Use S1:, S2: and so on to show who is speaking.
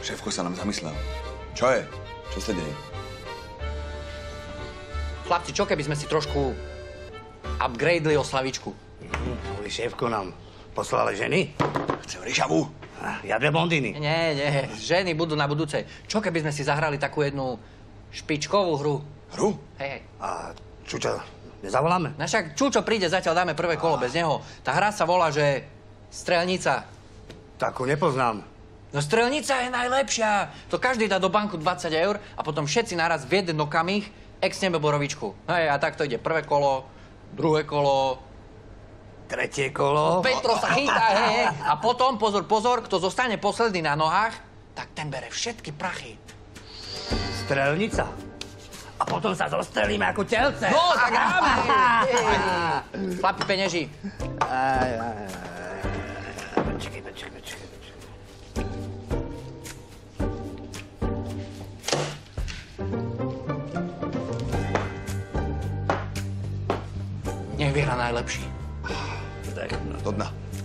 S1: Šéfko sa nám zamyslel. Čo je? Čo sa deje?
S2: Chlapci, čo keby sme si trošku upgradeli oslavičku?
S3: Kvôli šéfko nám poslala ženy.
S1: Chcem ryžavú.
S3: Ja dve blondíny.
S2: Nie, ženy budú na budúcej. Čo keby sme si zahrali takú jednu špičkovú hru?
S1: Hru?
S2: Hej.
S3: A Čuča nezavoláme?
S2: No však Čučo príde, zatiaľ dáme prvé kolo bez neho. Tá hra sa volá, že Strelnica.
S3: Takú nepoznám.
S2: No Strelnica je najlepšia. To každý dá do banku 20 eur a potom všetci naraz v jeden okamih exneme borovičku. Hej, a tak to ide. Prvé kolo, druhé kolo,
S3: Tretie kolo.
S2: Petro sa chýta, hej. A potom, pozor, kto zostane posledný na nohách, tak ten bere všetky prachy.
S3: Strelnica. A potom sa zostrelíme ako telce.
S2: No, tak hráme. Chlapi, peňaží.
S3: Počkej.
S2: Nech vyhrá najlepší.
S1: Do dna.